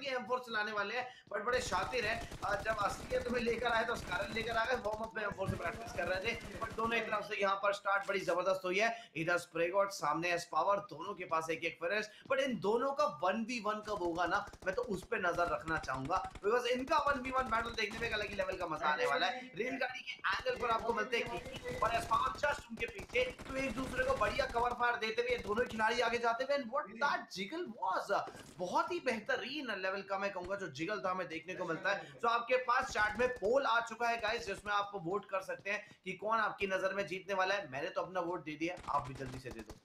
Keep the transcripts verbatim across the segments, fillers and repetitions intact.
की M four चलाने वाले हैं, बट बड़े शातिर हैं। जब असलियत में लेकर आए तो स्कारन लेकर आ गए, वार्म अप में एम फोर से प्रैक्टिस कर रहे थे, बट दोनों एक तरफ से यहाँ पर स्टार्ट बड़ी जबरदस्त हुई है। इधर स्प्रे गॉड सामने एस पावर, दोनों के पास एक एक फिनिश, बट इन दोनों का वन वी वन कब होगा ना, मैं तो उस पर नजर रखना चाहूंगा, बिकॉज इनका वन वी वन बैटल देखने में एक अलग ही लेवल का मजा आने वाला है। रेलगाड़ी के एंगल पर आपको मिलते हैं किकी और एस पावर जस्ट उनके पीछे, तो एक दूसरे को बढ़िया कवर फायर देते हुए दोनों खिलाड़ी आगे जाते हुए, and what that jiggle was, बहुत ही बेहतरीन लेवल का मैं कहूंगा जो जिगल था हमें देखने को मिलता है। तो आपके पास चैट में पोल आ चुका है गाइस, जिसमें आप वोट कर सकते हैं कि कौन आपकी नजर में जीतने वाला है। मैंने तो अपना वोट दे दिया, आप भी जल्दी से दे दो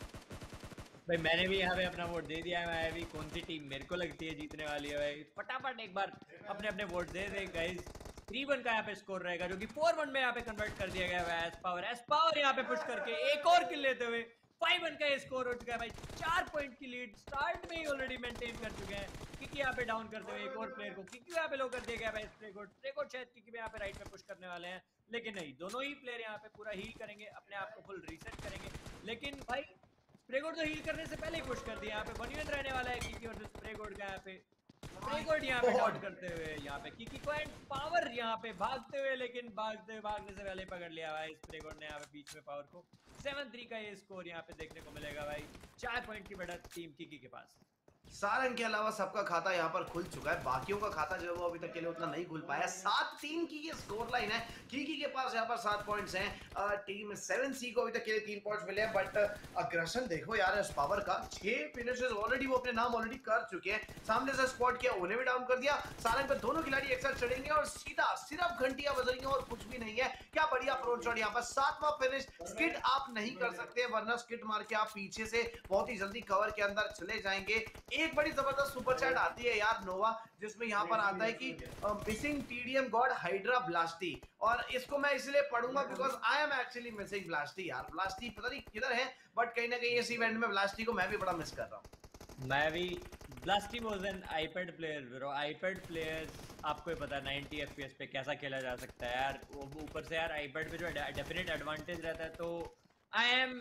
भाई। मैंने भी यहाँ पे अपना वोट दे दिया है। मैं भी कौन सी टीम मेरे को लगती है जीतने वाली है भाई, फटाफट एक बार अपने अपने वोट दे दे गाइस। थ्री वन का यहाँ पे स्कोर रहेगा जो कि फोर वन में यहाँ पे कन्वर्ट कर दिया गया है। एस पावर एस पावर यहाँ पे पुश करके एक और किल लेते हुए फाइव वन का स्कोर हो चुका है भाई। चार पॉइंट की लीड स्टार्ट में ही ऑलरेडी मेंटेन कर चुके हैं। किकी यहाँ पे डाउन करते हुए एक और प्लेयर को किकी यहाँ पे लो कर दिया गया भाई। स्प्रेगोट स्प्रेगोट शायद किकी पे यहाँ पे राइट में पुश करने वाले हैं, लेकिन नहीं, दोनों ही प्लेयर यहाँ पे पूरा हील करेंगे, अपने आप को फुल रीसेट करेंगे। लेकिन भाई स्प्रेगोट तो हील करने से पहले ही पुश कर दिया। यहाँ पे वन वन रहने वाला है किकी और स्प्रेगोट का। यहाँ पे स्प्रेगोट यहाँ पे डाउन करते हुए यहाँ पे किकी को एंड पावर यहाँ पे भागते हुए, लेकिन भागते हुए भागने से पहले पकड़ लिया भाई स्प्रेगोट ने यहाँ पे बीच में पावर को। सेवन थ्री का ये स्कोर यहाँ पे देखने को मिलेगा भाई। चार पॉइंट की बढ़त टीम किकी के पास। सारंग के अलावा सबका खाता यहाँ पर खुल चुका है, बाकियों का खाता जो है वो अभी तक के लिए उतना नहीं खुल पाया। सात तीन की ये स्कोर लाइन है, कीकी के पास यहाँ पर सात पॉइंट्स हैं। टीम सेवन सी को अभी तक के लिए तीन पॉइंट्स मिले हैं, बट अग्रेशन देखो यार इस पावर का, छह फिनिशेस ऑलरेडी वो अपने नाम ऑलरेडी कर चुके हैं। सामने से स्पॉट किया, उन्हें भी डाउन कर दिया। सारंग पे दोनों खिलाड़ी एक साथ चढ़ेंगे और सीधा सिर्फ घंटियां बजेंगी और कुछ भी नहीं है। क्या बढ़िया प्रोन शॉट यहाँ पर, सातवां फिनिश। स्किट आप नहीं कर सकते, वरना स्किट मार के आप पीछे से बहुत ही जल्दी कवर के अंदर चले जाएंगे। एक बड़ी जबरदस्त सुपर चैट आती है यार नोवा, जिसमें यहाँ पर आता है कि missing TDM god hydra blasty, और इसको मैं इसलिए पढ़ूंगा because I am actually missing blasty यार। ब्लास्टी पता नहीं किधर है, बट कहीं ना कहीं इस इवेंट में ब्लास्टी को मैं भी बड़ा मिस कर रहा हूँ। मैं भी blasty was an iPad player bro. IPad players आपको ही पता है नाइंटी एफपीएस पे कैसा खेला जा सकता है यार। ऊपर से यार आईपैड पे जो डेफिनेट एडवांटेज रहता है, तो I am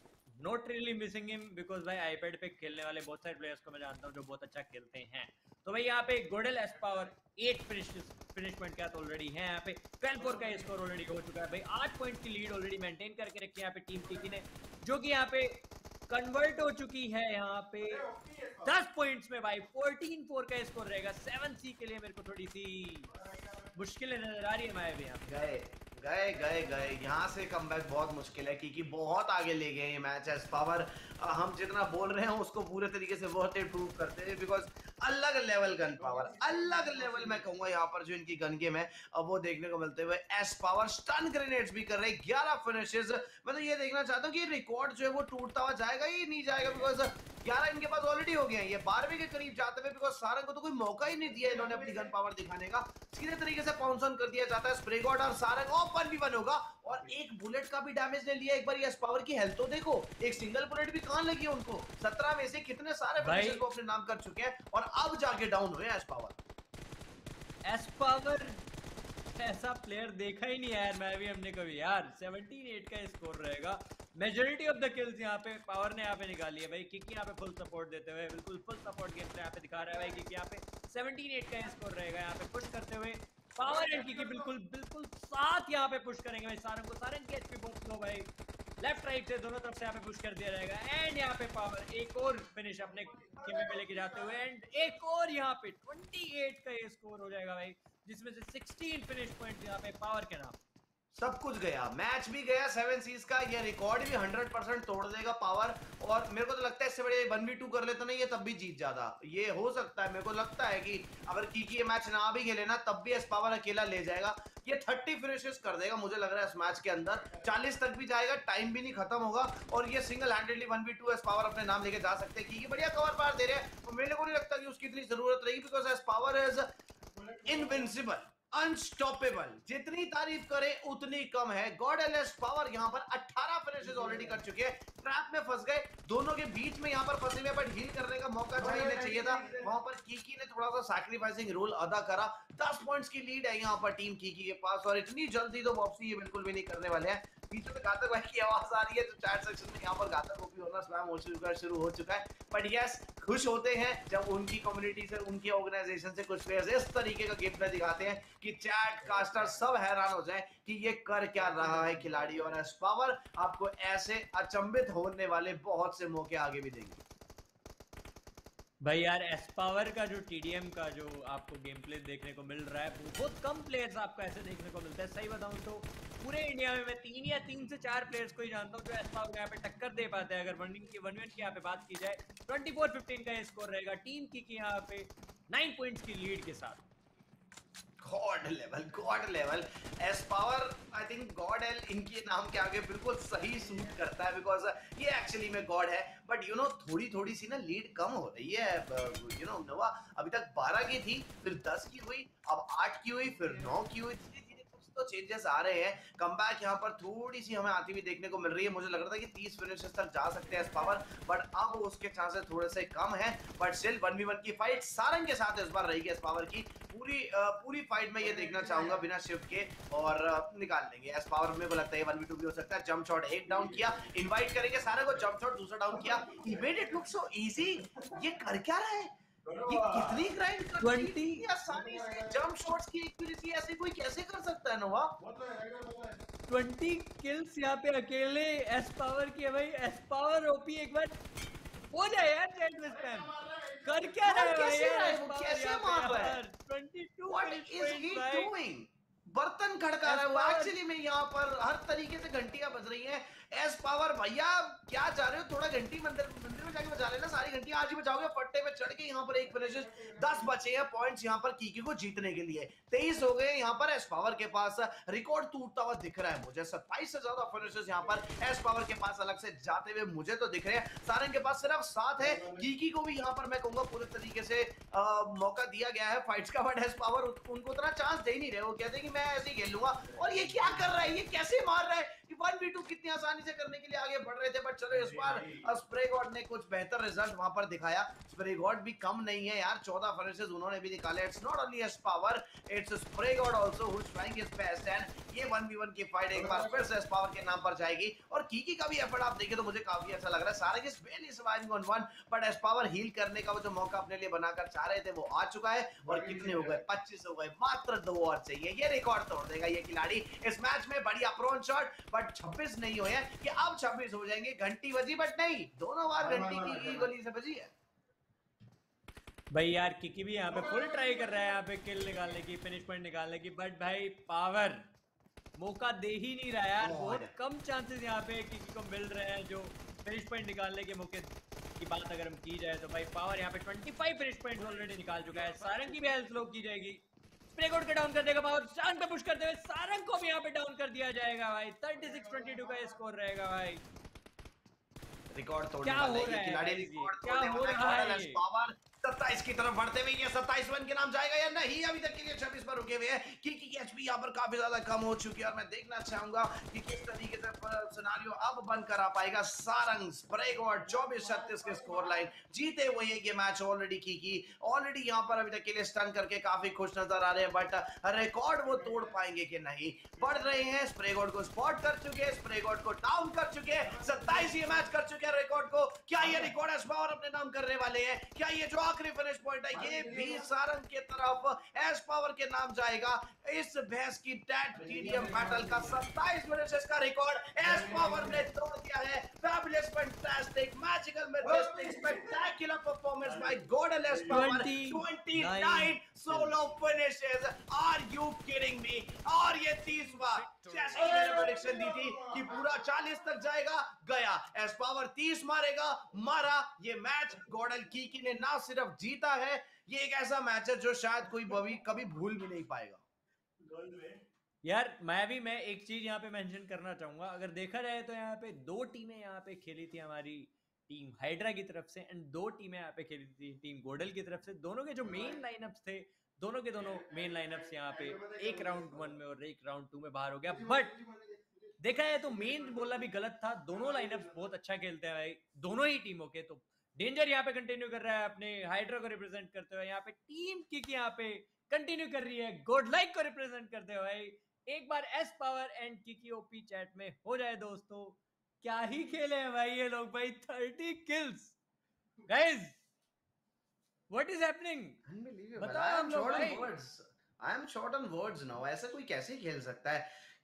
not really missing him because भाई आईपैड पे खेलने वाले बहुत सारे प्लेयर्स को मैं जानता हूँ जो बहुत अच्छा खेलते हैं। तो भाई यहाँ पे गोडेल एस पावर एट फिनिशमेंट के साथ ऑलरेडी है। यहाँ पे ट्वेल्व फोर का स्कोर ऑलरेडी हो चुका है भाई। आठ पॉइंट की लीड ऑलरेडी मेंटेन करके रखी है यहाँ पे टीम किकी ने, जो कि यहाँ पे कन्वर्ट हो चुकी है यहाँ पे दस पॉइंट्स में भाई। फोर्टीन फोर का स्कोर रहेगा। सेवन सी के लिए मेरे को थोड़ी सी मुश्किलें नजर आ रही है। मैं भी यहाँ गए गए गए गए यहाँ से कमबैक बहुत मुश्किल है, क्योंकि बहुत आगे ले गए ये मैच। एस पावर हम जितना बोल रहे हैं उसको पूरे तरीके से बहुत ही प्रूव करते हैं, बिकॉज अलग लेवल गन पावर, अलग लेवल मैं कहूंगा यहाँ पर जो इनकी गन गेम है अब वो देखने को मिलते हुए। एस पावर स्टन ग्रेनेड्स भी कर रहे हैं, ग्यारह फिनिशेस। मैं तो ये देखना चाहता हूँ कि रिकॉर्ड जो है वो टूटता हुआ जाएगा या नहीं जाएगा, बिकॉज ग्यारह इनके पास ऑलरेडी हो गए हैं, ये बारहवीं के करीब जाते हुए, बिकॉज सारंग को तो कोई मौका ही नहीं दिया इन्होंने अपनी गन पावर दिखाने का। सीधे तरीके से पाउंस ऑन कर दिया जाता है स्प्रे गॉड और सारंग ओपन भी वन होगा, और एक बुलेट का भी डैमेज ले लिया। एक बार एस पावर की हेल्थ तो देखो, एक सिंगल बुलेट भी कहां लगी है उनको। सत्रह में से कितने सारे फिनिशेस को अपने नाम कर चुके हैं और अब जाके डाउन हुए एस पावर। एस पावर ऐसा प्लेयर देखा ही नहीं यार मैं भी हमने कभी यार। सेवनटीन एट का स्कोर रहेगा। मेजोरिटी ऑफ द किल्स यहाँ पे पावर ने यहाँ पे निकाली है भाई। किकी यहाँ पे फुल सपोर्ट देते हुए, बिल्कुल फुल सपोर्ट गेम यहाँ पे दिखा रहा है भाई। किकी यहाँ पे सेवनटीन एट का स्कोर रहेगा यहाँ पे पुश करते हुए। पावर एंड किकी बिल्कुल बिल्कुल साथ यहाँ पे पुश करेंगे भाई। सारंग को सारंग की एचपी बहुत लो भाई। लेफ्ट राइट से दोनों तरफ से यहाँ पे पुश कर दिया जाएगा। एंड यहाँ पे पावर एक और फिनिश अपने खेमे पे लेके जाते हुए, एंड एक और यहाँ पे अट्ठाईस का ये स्कोर हो जाएगा भाई, जिसमें से सोलह फिनिश पॉइंट यहाँ पे पावर के नाम। सब कुछ गया, मैच भी गया सेवन सीज का, ये रिकॉर्ड भी हंड्रेड परसेंट तोड़ देगा पावर। और मेरे को तो लगता है इससे बड़े वन वी टू कर लेता ना ये, तब भी जीत जाता। ये हो सकता है, मेरे को लगता है कि अगर कीकी ये मैच ना भी खेले ना तब भी एस पावर अकेला ले जाएगा। ये तीस फिनिशेस कर देगा मुझे लग रहा है इस मैच के अंदर, चालीस तक भी जाएगा, टाइम भी नहीं खत्म होगा, और ये single handedly one v two S Power अपने नाम लेके जा सकते हैं। कीकी बढ़िया कवर पार दे रहे हैं, तो मेरे को नहीं लगता कि उसकी इतनी जरूरत रहेगी, because S Power is invincible, unstoppable. जितनी तारीफ करें उतनी कम है। गॉड एल एस पावर यहां पर अठारह फिनिशेस ऑलरेडी कर चुके हैं। ट्रैप में फंस गए, दोनों के बीच में यहाँ पर फंसे हुए, बट हील करने का मौका चाहिए चाहिए था। वहां पर कीकी ने थोड़ा सा सैक्रिफाइसिंग रोल अदा करा। दस पॉइंट्स की लीड है यहाँ पर टीम कीकी के पास, और इतनी जल्दी तो बॉक्सी ये बिल्कुल भी नहीं करने वाले हैं। पीछे से घातक भाई की आवाज आ रही है, तो चैट सेक्शन में यहाँ पर घातक ओपी होना स्पैम हो चुका शुरू हो चुका है। बट यस, खुश होते हैं जब उनकी कम्युनिटी से, उनकी ऑर्गेनाइजेशन से कुछ प्लेयर्स इस तरीके का गेम प्ले दिखाते हैं कि चैट कास्टर सब हैरान हो जाए कि ये कर क्या रहा है खिलाड़ी। और एस पावर आपको ऐसे अचंभित होने वाले बहुत से मौके आगे भी देंगे। भाई यार एस पावर का जो टीडीएम का जो आपको गेम प्ले देखने को मिल रहा है, बहुत कम प्लेयर्स आपको ऐसे देखने को मिलता है। सही बताऊं तो पूरे इंडिया में मैं तीन या तीन से चार प्लेयर्स को ही जानता हूं जो एस पावर यहाँ पे टक्कर दे पाते हैं। अगर वन की वन वन की यहाँ पे बात की जाए, ट्वेंटी फोर फिफ्टीन का स्कोर रहेगा टीम की यहाँ पे नाइन पॉइंट्स की लीड के साथ। God level, god level S Power, I think GodL इनके नाम के आगे बिल्कुल सही सूट करता है, बिकॉज ये एक्चुअली में गॉड है। बट यू नो थोड़ी थोड़ी सी ना लीड कम हो रही है। यू नो नोवा अभी तक बारह की थी, फिर दस की हुई, अब आठ की हुई, फिर नौ की हुई। तो चेंजेस आ रहे हैं। कमबैक यहाँ पर थोड़ी सी हमें आती हुई देखने को मिल रही है। मुझे लग रहा था कि तीस फिनिशेस तक जा सकते हैं एस पावर, बट अब उसके चांसेस थोड़े से कम हैं। But still one v one की फाइट सारंग के साथ इस बार रहेगी एस पावर की। पूरी पूरी फाइट में ये देखना चाहूंगा बिना शिफ्ट के, और निकाल लेंगे एस पावर। मेरे को लगता है वन वी टू भी हो सकता है। जंप शॉट एक डाउन किया, इनवाइट करेंगे सारे को, जंप शॉट दूसरा डाउन किया। He made it look so easy. ये कर क्या रहा है? ये कितनी ग्राइंड करती है आसानी से जंप शॉट्स की एक्यूरेसी ऐसे कोई कैसे कर सकता है नोवा? ट्वेंटी किल्स यहाँ पे अकेले एस पावर की है भाई। एस पावर ओपी एक बार हो जाए यार चैट में स्पैम। कर क्या रहा है कैसे यार है एस वो, पावर कैसे यहाँ मार पे रहा है? यार? Twenty two What is he doing? बर्तन खड़का रहा है वो। पावर- एक्चुअली में यहाँ पर हर तरीके से घंटियां बज रही हैं। एस पावर भैया क्या चाह रहे हो? थोड़ा घंटी मंदिर मंदिर में जाके बजा लेना, सारी घंटियां आज ही बजाओगे। फट्टे पे चढ़ के यहाँ पर एक फिनिश, दस बचे हैं पॉइंट्स यहाँ पर कीकी को जीतने के लिए। तेईस हो गए यहाँ पर एस पावर के पास। रिकॉर्ड टूटता हुआ दिख रहा है मुझे। सत्ताईस से ज्यादा फिनिशेस यहाँ पर एस पावर के पास अलग से जाते हुए मुझे तो दिख रहे हैं। सारंग के पास सिर्फ सात है। कीकी को भी यहाँ पर मैं कहूंगा पूरे तरीके से आ, मौका दिया गया है फाइट्स का, बट एस पावर उनको उतना चांस दे नहीं रहे। वो कहते हैं कि मैं ऐसे ही खेल लूंगा, और ये क्या कर रहा है? ये कैसे मार रहा है? वन वी टू कितनी आसानी से करने के लिए आगे बढ़ रहे थे, बट चलो इस बार स्प्रे गॉड ने कुछ बेहतर रिजल्ट वहां पर दिखाया। स्प्रे गॉड भी कम नहीं है यार, चौदह फिनिशेस उन्होंने भी निकाले। It's not only S Power, it's spray god also who is trying his best. And ये वन वी वन की फाइट एक बार फिर से एस पावर के नाम पर जाएगी। और कीकी का भी एफर्ट आप देखें तो मुझे काफी अच्छा लग रहा है। सारे के barely surviving on one, but S Power heal करने का वो जो मौका अपने लिए बनाकर चाह रहे थे वो आ चुका है। और कितने हो गए? पच्चीस हो गए। मात्र दो और चाहिए, ये रिकॉर्ड तोड़ देगा ये खिलाड़ी इस मैच में। बढ़िया प्रोन शॉट, बट छब्बीस नहीं हुए हैं कि अब छब्बीस हो जाएंगे। घंटी बजी, बट नहीं, दोनों बार घंटी की गली से बजी है। भाई यार किकी भी यहाँ पे फुल ट्राई कर रहा है यहाँ पे किल निकालने की, फिनिश पॉइंट निकालने की, बट भाई पावर मौका दे ही नहीं रहा यार। बहुत कम चांसेस यहाँ पे किकी को मिल रहे हैं जो फिनिश पॉइंट निकालने के मौके की बात अगर हम की जाए तो। भाई पावर यहाँ पे पच्चीस फिनिश पॉइंट्स ऑलरेडी निकाल चुका है। सारंग की भी हेल्थ लो की जाएगी। स्प्रे गॉड को डाउन कर देगा पावर, सारंग पे पुश करते हुए सारंग को भी यहाँ पे डाउन कर दिया जाएगा भाई। छत्तीस बाईस का स्कोर रहेगा भाई। रिकॉर्ड तोड़ने वाला है ये खिलाड़ी, रिकॉर्ड क्या तोड़ने हो वाला रहा है। है? पावर सत्ताईस की तरफ बढ़ते हुए, ये सत्ताईस वन के नाम जाएगा या नहीं? अभी तक के लिए छब्बीस पर रुके हुए हैं। कीकी की एचपी यहाँ पर काफी ज्यादा कम हो चुकी है, और मैं देखना चाहूंगा कि किस तरीके से सिनेरियो अब बन कर आ पाएगा। सारंग स्प्रे गॉड चौबीस छत्तीस के स्कोर लाइन जीते हुए ये मैच ऑलरेडी। कीकी ऑलरेडी यहाँ पर अभी तक के लिए स्टन करके काफी खुश नजर आ रहे हैं, बट रिकॉर्ड वो तोड़ पाएंगे कि नहीं? बढ़ रहे हैं। स्प्रे गॉड को स्पॉट कर चुके हैं, स्प्रे गॉड को डाउन कर चुके हैं। सत्ताईस ये मैच कर चुके हैं रिकॉर्ड को। क्या ये रिकॉर्ड एस पावर अपने नाम करने वाले हैं? क्या ये जो आखिरी फिनिश पॉइंट है ये भी सारंग के तरफ एस पावर के नाम जाएगा? इस भैंस की टैट टीडीएम बैटल का सत्ताईस फिनिशेस का रिकॉर्ड एस पावर ने तोड़ दिया है। Fabulous, fantastic, magical, majestic, spectacular performance by GodL S Power. उनतीस solo finishes, are you kidding me? और ये तीसवा, जैसे कि मैंने प्रेडिक्शन दी थी कि पूरा चालीस तक जाएगा, गया। एस पावर तीस मारेगा, मारा। ये मैच गॉडल कीकी ने ना सिर्फ जीता है, ये एक ऐसा मैच है जो शायद कोई कभी कभी भूल भी नहीं पाएगा। यार मैं भी मैं एक चीज यहाँ पे मेंशन करना चाहूंगा। अगर देखा जाए तो यहाँ पे दो टीमें यहाँ पे खेली थी, हमारी टीम हाइड्रा की तरफ से, एंड दो टीमें यहाँ पे खेली थी टीम गोडल की तरफ से। दोनों के जो मेन लाइनअप्स थे, दोनों के दोनों मेन लाइनअप्स यहाँ पे एक राउंड वन में और एक राउंड टू में बाहर हो गया। बट देखा है तो मेन बोलना भी गलत था, दोनों लाइनअप्स बहुत अच्छा खेलते हैं भाई, दोनों ही टीमों के। तो डेंजर यहाँ पे कंटिन्यू कर रहा है अपने हाइड्रा को रिप्रेजेंट करते हुए, यहाँ पे टीम किक यहाँ पे कंटिन्यू कर रही है गॉड लाइक को रिप्रेजेंट करते हुए भाई। एक बार S Power and Kiki OP chat में हो जाए दोस्तों, क्या ही खेले हैं भाई ये लोग भाई, thirty kills guys, what is happening, unbelievable, बताओ आई एम हम लोग शॉर्ट ऑन भाई। Words, I am short on words now. ऐसा कोई कैसे खेल सकता है